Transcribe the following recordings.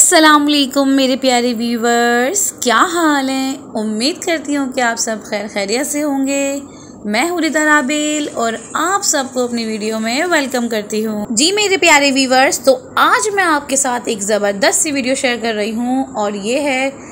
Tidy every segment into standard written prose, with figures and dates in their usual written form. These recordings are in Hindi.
अस्सलामुअलैकुम मेरे प्यारे व्यूवर्स, क्या हाल है। उम्मीद करती हूँ कि आप सब खैर खैरियत से होंगे। मैं हूँ रिदा राबेल और आप सबको अपनी वीडियो में वेलकम करती हूँ। जी मेरे प्यारे व्यूवर्स, तो आज मैं आपके साथ एक ज़बरदस्त सी वीडियो शेयर कर रही हूँ और ये है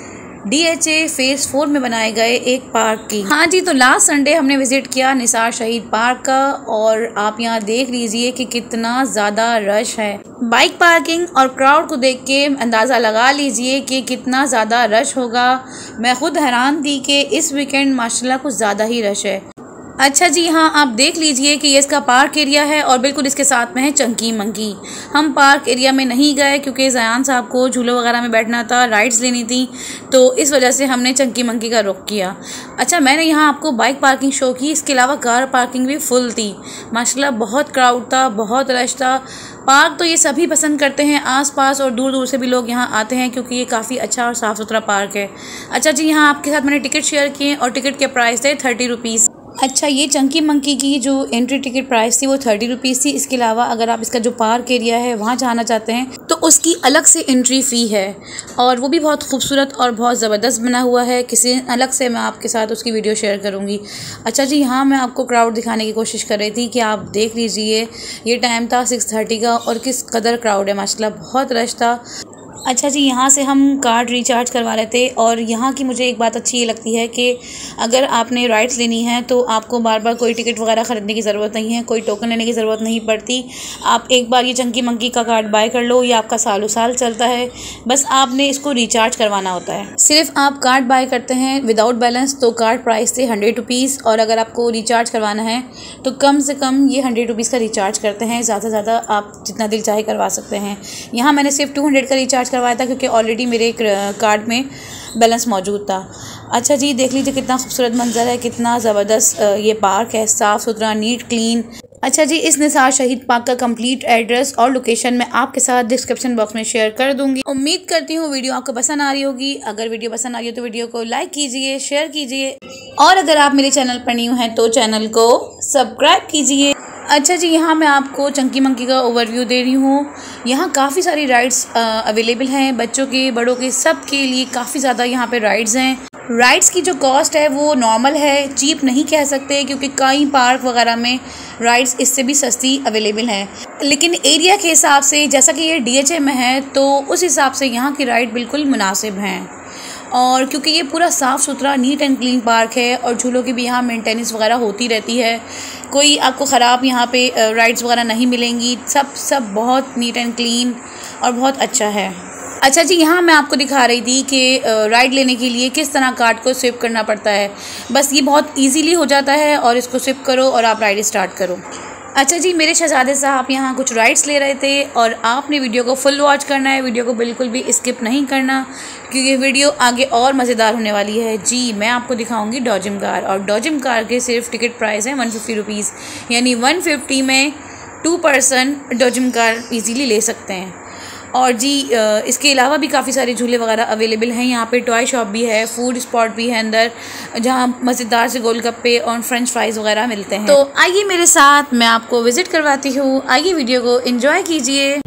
DHA फेज़ 4 में बनाए गए एक पार्क की। हाँ जी, तो लास्ट संडे हमने विज़िट किया निसार शहीद पार्क का और आप यहाँ देख लीजिए कि कितना ज़्यादा रश है। बाइक पार्किंग और क्राउड को देख के अंदाज़ा लगा लीजिए कि कितना ज़्यादा रश होगा। मैं खुद हैरान थी कि इस वीकेंड माशाल्लाह कुछ ज़्यादा ही रश है। अच्छा जी हाँ, आप देख लीजिए कि ये इसका पार्क एरिया है और बिल्कुल इसके साथ में है चंकी मंकी। हम पार्क एरिया में नहीं गए क्योंकि ज़यान साहब को झूलों वगैरह में बैठना था, राइड्स लेनी थी, तो इस वजह से हमने चंकी मंकी का रुख किया। अच्छा, मैंने यहाँ आपको बाइक पार्किंग शो की, इसके अलावा कार पार्किंग भी फुल थी। माशाल्लाह बहुत क्राउड था, बहुत रश था। पार्क तो ये सभी पसंद करते हैं, आसपास और दूर दूर से भी लोग यहाँ आते हैं क्योंकि ये काफ़ी अच्छा और साफ़ सुथरा पार्क है। अच्छा जी, यहाँ आपके साथ मैंने टिकट शेयर किए और टिकट के प्राइस थे 30 रुपीज़। अच्छा, ये चंकी मंकी की जो एंट्री टिकट प्राइस थी वो 30 रुपीज़ थी। इसके अलावा अगर आप इसका जो पार्क एरिया है वहाँ जाना चाहते हैं तो उसकी अलग से एंट्री फ़ी है और वो भी बहुत खूबसूरत और बहुत ज़बरदस्त बना हुआ है। किसी अलग से मैं आपके साथ उसकी वीडियो शेयर करूँगी। अच्छा जी हाँ, मैं आपको क्राउड दिखाने की कोशिश कर रही थी कि आप देख लीजिए, ये टाइम था 6:30 का और किस कदर क्राउड है, माशाल्लाह बहुत रश था। अच्छा जी, यहाँ से हम कार्ड रिचार्ज करवा रहे थे और यहाँ की मुझे एक बात अच्छी ये लगती है कि अगर आपने राइड्स लेनी है तो आपको बार बार कोई टिकट वगैरह ख़रीदने की ज़रूरत नहीं है, कोई टोकन लेने की ज़रूरत नहीं पड़ती। आप एक बार ये चंकी मंकी का कार्ड बाय कर लो, ये आपका सालों साल चलता है, बस आपने इसको रिचार्ज करवाना होता है। सिर्फ आप कार्ड बाय करते हैं विदाउट बैलेंस तो कार्ड प्राइस थे 100 रुपीज़ और अगर आपको रिचार्ज करवाना है तो कम से कम ये 100 रुपीज़ का रिचार्ज करते हैं। ज़्यादा से ज़्यादा आप जितना दिल चाहे करवा सकते हैं। यहाँ मैंने सिर्फ 200 का रिचार्ज करवाया था क्योंकि ऑलरेडी मेरे कार्ड में बैलेंस मौजूद था। अच्छा जी, देख लीजिए कितना खूबसूरत मंजर है, कितना ज़बरदस्त ये पार्क है, साफ़ सुथरा, नीट क्लीन। अच्छा जी, इस निसार शहीद पार्क का कंप्लीट एड्रेस और लोकेशन मैं आपके साथ डिस्क्रिप्शन बॉक्स में शेयर कर दूंगी। उम्मीद करती हूँ वीडियो आपको पसंद आ रही होगी। अगर वीडियो पसंद आ रही हो तो वीडियो को लाइक कीजिए, शेयर कीजिए और अगर आप मेरे चैनल पर न्यू हैं तो चैनल को सब्सक्राइब कीजिए। अच्छा जी, यहाँ मैं आपको चंकी मंकी का ओवरव्यू दे रही हूँ। यहाँ काफ़ी सारी राइड्स अवेलेबल हैं, बच्चों के बड़ों के सब के लिए काफ़ी ज़्यादा यहाँ पे राइड्स हैं। राइड्स की जो कॉस्ट है वो नॉर्मल है, चीप नहीं कह सकते क्योंकि कई पार्क वगैरह में राइड्स इससे भी सस्ती अवेलेबल हैं, लेकिन एरिया के हिसाब से जैसा कि ये DHA में है तो उस हिसाब से यहाँ की राइड बिल्कुल मुनासिब हैं। और क्योंकि ये पूरा साफ़ सुथरा नीट एंड क्लीन पार्क है और झूलों की भी यहाँ मेंटेनेंस वगैरह होती रहती है, कोई आपको ख़राब यहाँ पे राइड्स वगैरह नहीं मिलेंगी। सब बहुत नीट एंड क्लीन और बहुत अच्छा है। अच्छा जी, यहाँ मैं आपको दिखा रही थी कि राइड लेने के लिए किस तरह कार्ड को स्विप करना पड़ता है। बस ये बहुत ईजीली हो जाता है और इसको स्विप करो और आप राइड स्टार्ट करो। अच्छा जी, मेरे शहजादे साहब यहाँ कुछ राइड्स ले रहे थे और आपने वीडियो को फुल वॉच करना है, वीडियो को बिल्कुल भी स्किप नहीं करना क्योंकि वीडियो आगे और मज़ेदार होने वाली है। जी, मैं आपको दिखाऊंगी डॉजिम कार और डॉजिम कार के सिर्फ टिकट प्राइस है 150 रुपीज़, यानी 150 में 2 पर्सन डॉजिम कार इजीली ले सकते हैं। और जी इसके अलावा भी काफ़ी सारे झूले वगैरह अवेलेबल हैं। यहाँ पे टॉय शॉप भी है, फूड स्पॉट भी है अंदर जहाँ मज़ेदार से गोलगप्पे और फ्रेंच फ्राइज़ वगैरह मिलते हैं। तो आइए मेरे साथ, मैं आपको विज़िट करवाती हूँ। आइए वीडियो को एंजॉय कीजिए।